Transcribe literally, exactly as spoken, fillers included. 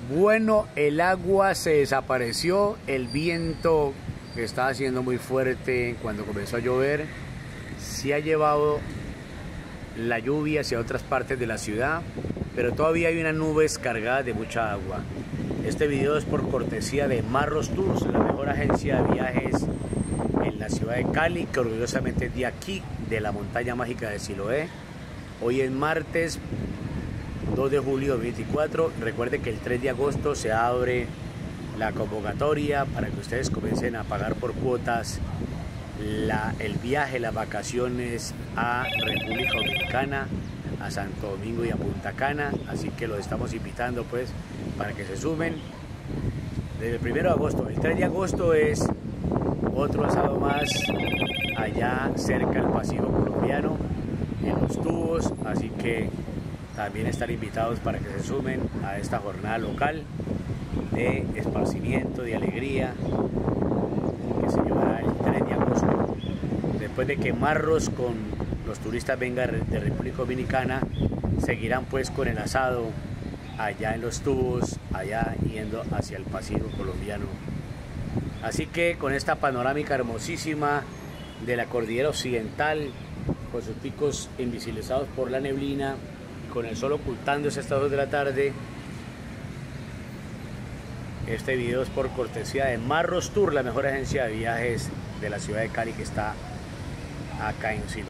Bueno, el agua se desapareció, el viento que estaba haciendo muy fuerte cuando comenzó a llover se ha llevado la lluvia hacia otras partes de la ciudad, pero todavía hay unas nubes cargadas de mucha agua. Este video es por cortesía de Marros Tours, la mejor agencia de viajes en la ciudad de Cali, que orgullosamente es de aquí, de la montaña mágica de Siloé. Hoy es martes dos de julio de veinticuatro. Recuerde que el tres de agosto se abre la convocatoria para que ustedes comiencen a pagar por cuotas la, el viaje, las vacaciones a República Dominicana, a Santo Domingo y a Punta Cana. Así que los estamos invitando pues para que se sumen desde el primero de agosto. El tres de agosto es otro asado más allá cerca del Pacífico colombiano, en Los Tubos. Así que también están invitados para que se sumen a esta jornada local de esparcimiento, de alegría, que se llevará el tres de agosto. Después de que Marros con los turistas vengan de República Dominicana, seguirán pues con el asado allá en Los Tubos, allá yendo hacia el Pacífico colombiano. Así que con esta panorámica hermosísima de la cordillera occidental, con sus picos invisibilizados por la neblina, con el sol ocultándose a estas dos de la tarde, este video es por cortesía de Marros Tour, la mejor agencia de viajes de la ciudad de Cali, que está acá en Siloé.